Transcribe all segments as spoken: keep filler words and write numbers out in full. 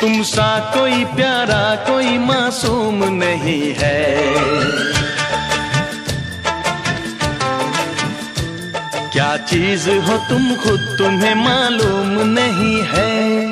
तुम सा कोई प्यारा कोई मासूम नहीं है। क्या चीज हो तुम खुद तुम्हें मालूम नहीं है।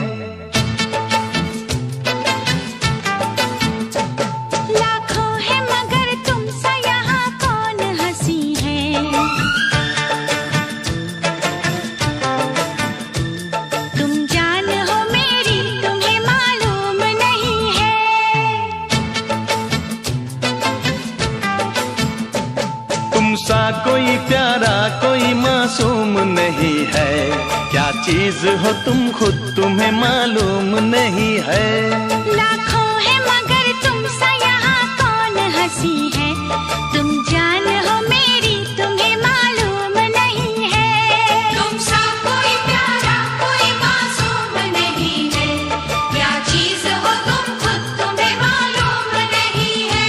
सा कोई प्यारा कोई मासूम नहीं है। क्या चीज हो तुम खुद तुम्हें मालूम नहीं है। लाखों है मगर तुम सा यहाँ कौन हंसी है। तुम जान हो मेरी तुम्हें मालूम नहीं है। तुम सा कोई प्यारा कोई मासूम नहीं है। क्या चीज हो तुम खुद तुम्हें मालूम नहीं है।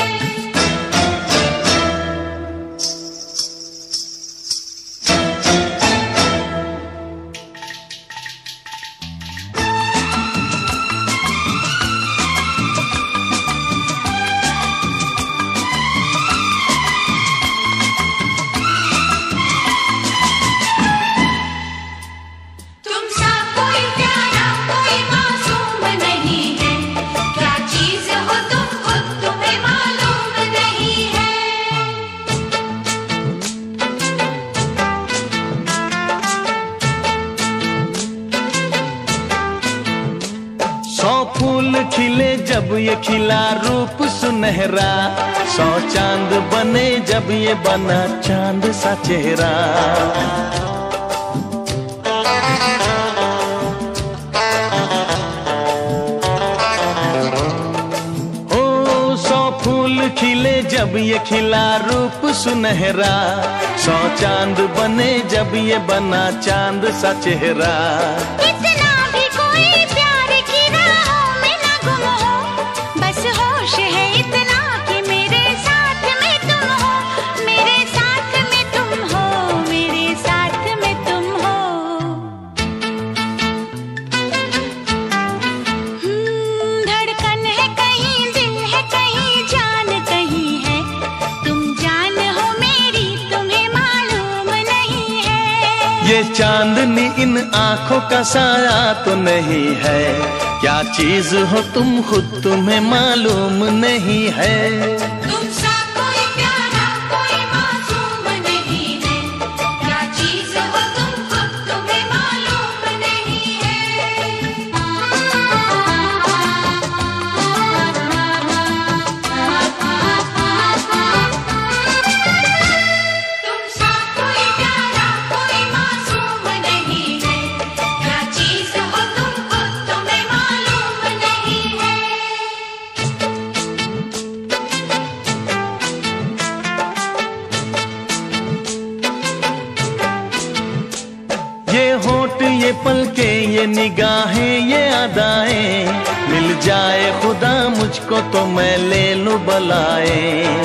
फूल खिले जब ये खिला रूप सुनहरा। सौ चांद बने जब ये बना चांद सा चेहरा। ओ सौ फूल खिले जब ये खिला रूप सुनहरा। सौ चांद बने जब ये बना चांद सा चेहरा। ये चांदनी इन आंखों का साया तो नहीं है। क्या चीज हो तुम खुद तुम्हें मालूम नहीं है। तुम सा कोई प्यारा कोई मासूम नहीं है। क्या चीज हो तुम खुद तुम्हें मालूम नहीं है। तुम सा कोई प्यारा कोई मासूम नहीं है। क्या चीज हो तुम खुद तुम्हें मालूम नहीं है। ये होठ ये पलके ये निगाहें ये अदाएं। मिल जाए खुदा मुझको तो मैं ले लूं बलाए।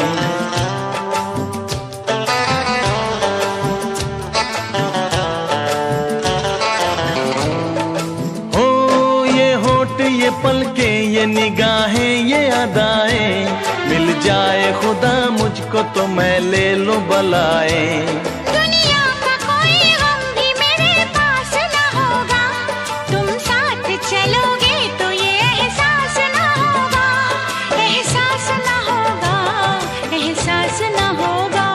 ओ ये होठ ये पलके ये निगाहें ये अदाएं। मिल जाए खुदा मुझको तो मैं ले लूं बलाए। चलोगे तो ये एहसास ना होगा। एहसास ना होगा। एहसास ना होगा।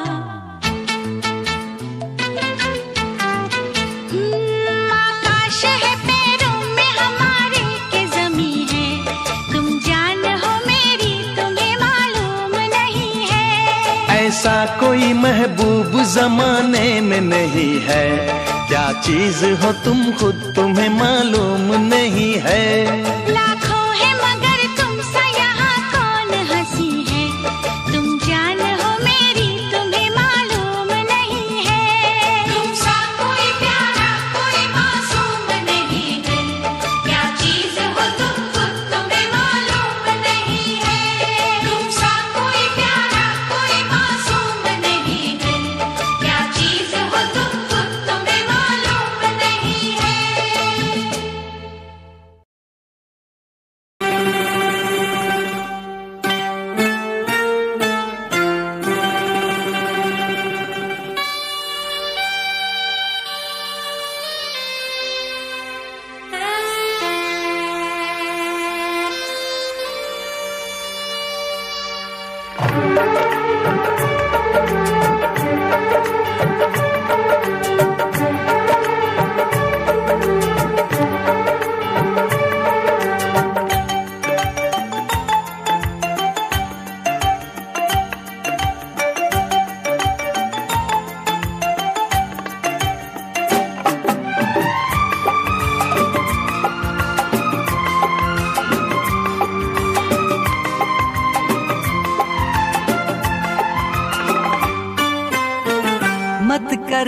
आकाश है पैरों में हमारे के ज़मीं है। तुम जान हो मेरी तुम्हें मालूम नहीं है। ऐसा कोई महबूब जमाने में नहीं है। क्या चीज हो तुम खुद तुम्हें मालूम नहीं है।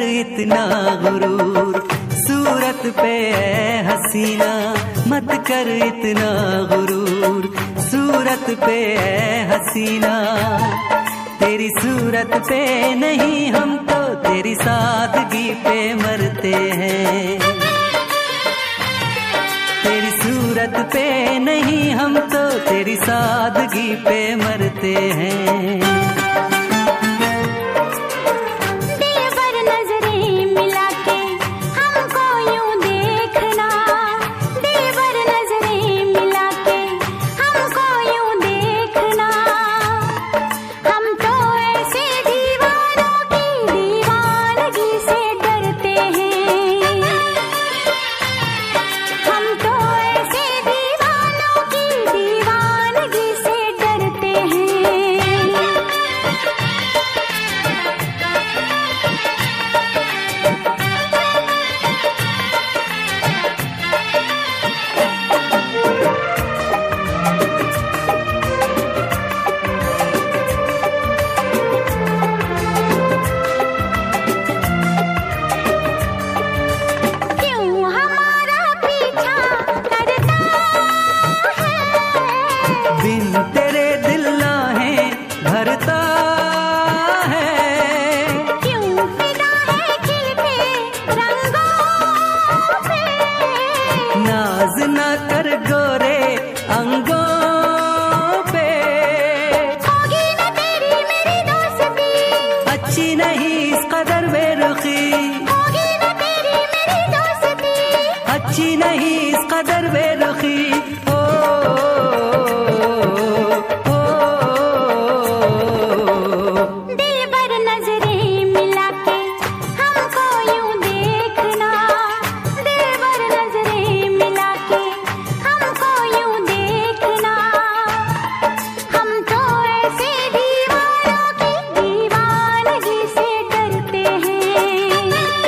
इतना गुरूर, सूरत पे है हसीना मत कर इतना गुरूर, सूरत पे है हसीना। तेरी सूरत पे नहीं हम तो तेरी सादगी पे मरते हैं, तेरी सूरत पे नहीं हम तो तेरी सादगी पे मरते हैं। अच्छी नहीं इस कदर बेरुखी, ओ, ओ, ओ, दिल भर नजरें मिला के हमको यूं देखना, दिल भर नजरें मिला के हमको यूं देखना। हम तो ऐसे दीवानों की दीवानगी से डरते हैं,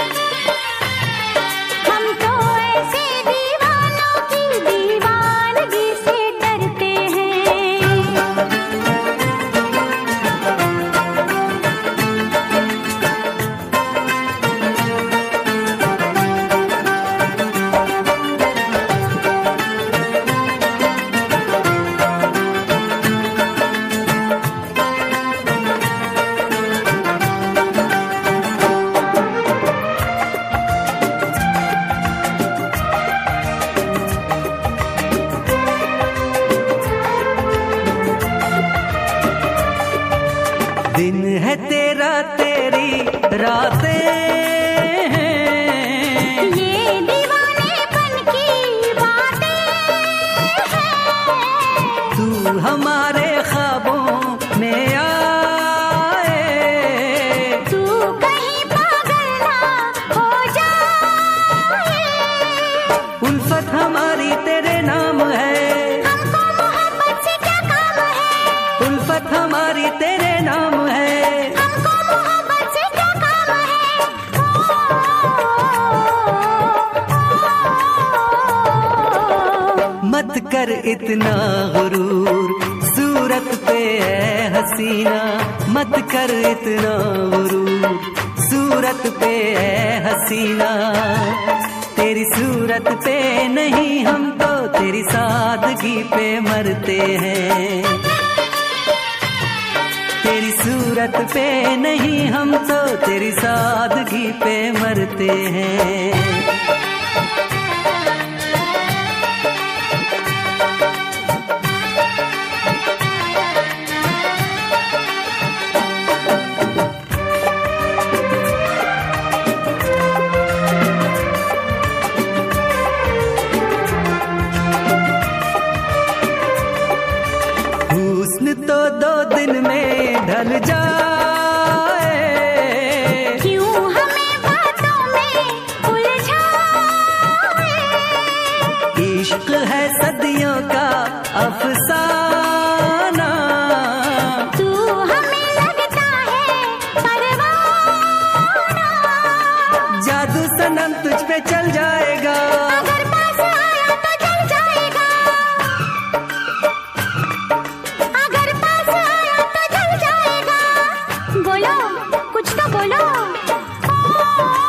हम तो ऐसे दीवानों की दीवानगी से डरते हैं। दिन है तेरा तेरी रातें हैं, ये दीवानेपन की बातें हैं, तू हमारे ख्वाबों में आए, तू कहीं पागल ना हो जाए। उल्फत हमारी तेरे नाम है, हमको मोहब्बत से क्या काम है, उल्फत हमारी तेरे नाम है। हमको मोहब्बत से क्या काम है। मत कर इतना गुरूर, सूरत पे है हसीना मत कर इतना गुरूर, सूरत पे है हसीना। तेरी सूरत पे नहीं हम तो तेरी सादगी पे मरते हैं, तेरी सूरत पे नहीं हम तो तेरी सादगी पे मरते हैं। हुस्न तो दो दिन में ढल जाए, क्यों हमें बातों में उलझाए। इश्क है सदियों का अफसाना, तू हमें लगता है परवाना, जादू सनम तुझ पे चल जाएगा, अगर पास आया तो जल जाएगा, अगर पास आया तो जल जाएगा। बोलो कुछ तो बोलो।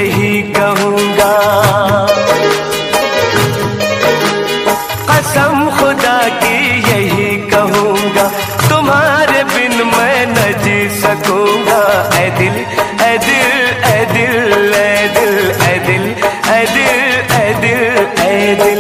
यही कहूँगा, कसम खुदा की यही कहूँगा, तुम्हारे बिन मैं न जी सकूँगा। ऐ दिल ऐ दिल ऐ दिल ऐ दिल ऐ दिल ऐ दिल ऐ दिल ऐ दिल।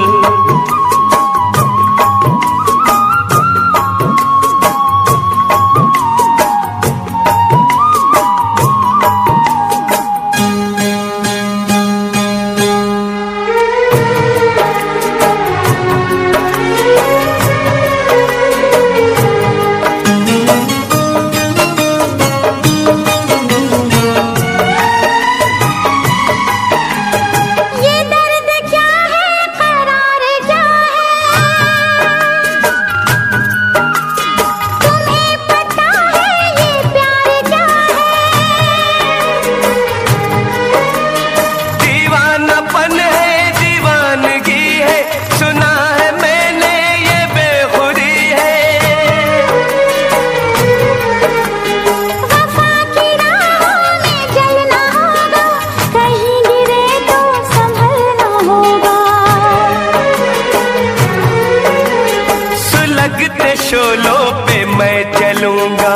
शोलों पे मैं चलूंगा,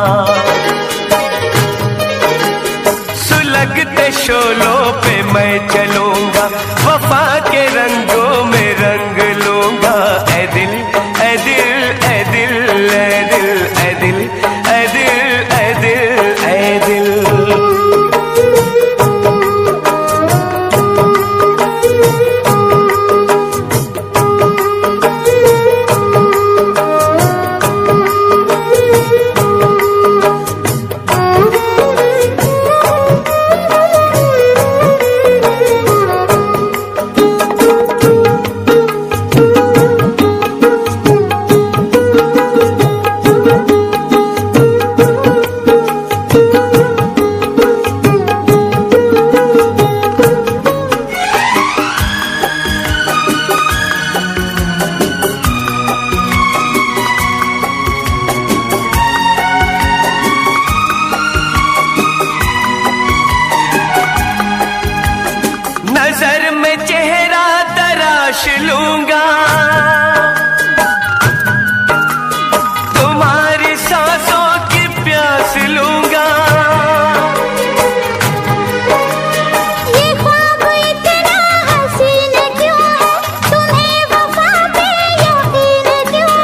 सुलगते शोलों पे मैं चलूंगा, वफा के रंगों में रंग लूंगा। ऐ दिल ऐ दिल ऐ दिल ऐ दिल ऐ दिल ऐ दिल ऐ दिल ऐ दिल। नजर में चेहरा तराश लूंगा, तुम्हारी सांसों की प्यास लूंगा। ये ख्वाब इतना हसीन क्यों है, तुम्हें वफा पे यकीन क्यों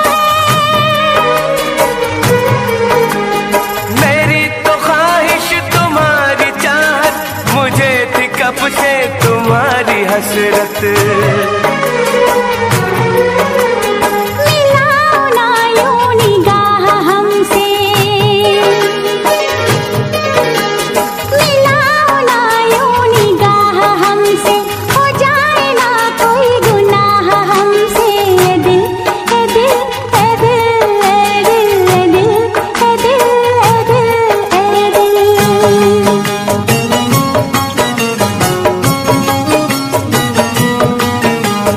है। मेरी तो ख्वाहिश तुम्हारी चाहत, मुझे थी कब से तुम्हारी हसरत। मिलाओ ना यूं निगाह हमसे, मिलाओ ना यूं निगाह हमसे, हो जाए ना कोई गुनाह हमसे। ए दिल ए दिल ए दिल ए दिल ए दिल ए दिल ए दिल ए दिल।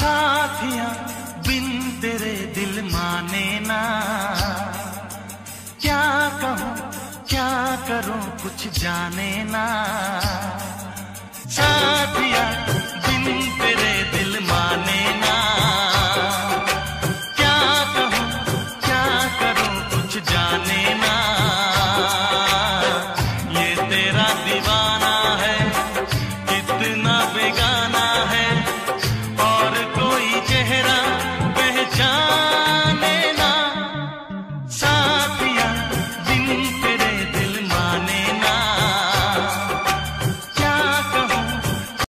साथिया बिन तेरे दिल माने ना, क्या कहूँ क्या करूँ कुछ जाने ना। साथिया